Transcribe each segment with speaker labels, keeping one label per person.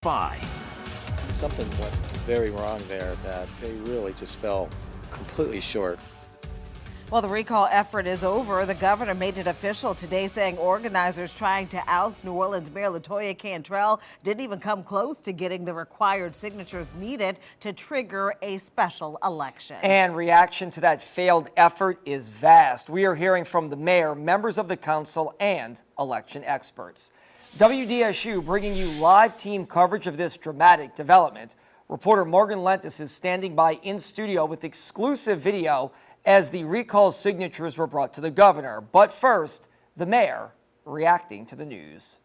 Speaker 1: 5.
Speaker 2: Something went very wrong there, that they really just fell completely short.
Speaker 3: Well, the recall effort is over. The governor made it official today, saying organizers trying to oust New Orleans Mayor LaToya Cantrell didn't even come close to getting the required signatures needed to trigger a special election.
Speaker 4: And reaction to that failed effort is vast. We are hearing from the mayor, members of the council, and election experts. WDSU bringing you live team coverage of this dramatic development. Reporter Morgan Lentis is standing by in studio with exclusive video as the recall signatures were brought to the governor. But first, the mayor reacting to the news.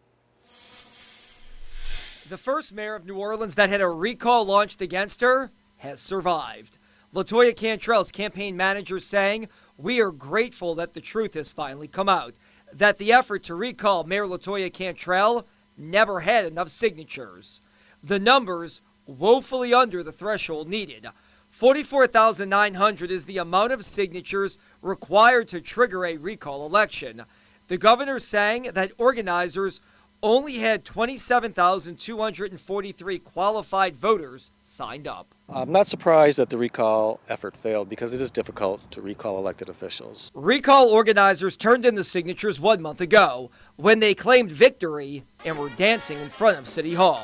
Speaker 4: The first mayor of New Orleans that had a recall launched against her has survived. LaToya Cantrell's campaign manager saying, "We are grateful that the truth has finally come out, that the effort to recall Mayor LaToya Cantrell never had enough signatures. The numbers woefully under the threshold needed. 44,900 is the amount of signatures required to trigger a recall election. The governor saying that organizers only had 27,243 qualified voters signed up."
Speaker 2: I'm not surprised that the recall effort failed, because it is difficult to recall elected officials.
Speaker 4: Recall organizers turned in the signatures 1 month ago when they claimed victory and were dancing in front of City Hall.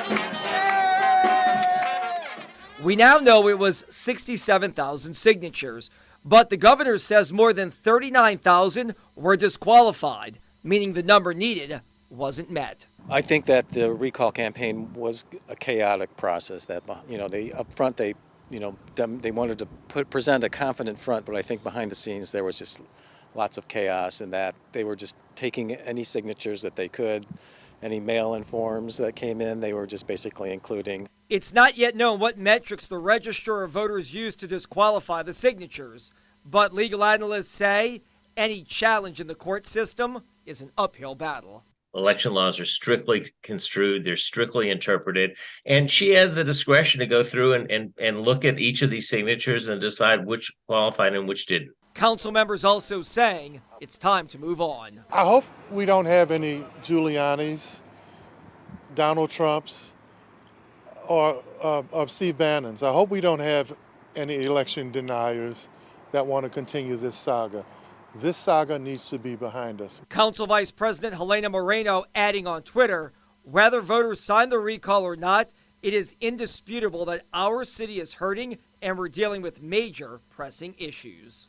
Speaker 4: We now know it was 67,000 signatures, but the governor says more than 39,000 were disqualified, meaning the number needed wasn't met.
Speaker 2: I think that the recall campaign was a chaotic process. That, they up front they wanted to present a confident front, but I think behind the scenes there was just lots of chaos, and that they were just taking any signatures that they could. Any mail-in forms that came in, they were just basically including.
Speaker 4: It's not yet known what metrics the registrar of voters used to disqualify the signatures, but legal analysts say any challenge in the court system is an uphill battle.
Speaker 5: Election laws are strictly construed, they're strictly interpreted, and she had the discretion to go through and look at each of these signatures and decide which qualified and which didn't.
Speaker 4: Council members also saying it's time to move on.
Speaker 6: I hope we don't have any Giuliani's, Donald Trump's, or of Steve Bannon's. I hope we don't have any election deniers that want to continue this saga. This saga needs to be behind us.
Speaker 4: Council Vice President Helena Moreno adding on Twitter, whether voters sign the recall or not, it is indisputable that our city is hurting and we're dealing with major pressing issues.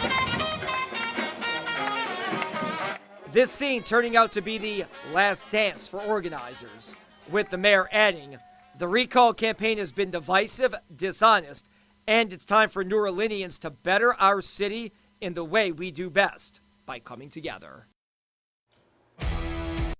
Speaker 4: This scene turning out to be the last dance for organizers, with the mayor adding, the recall campaign has been divisive, dishonest, and it's time for New Orleanians to better our city in the way we do best, by coming together.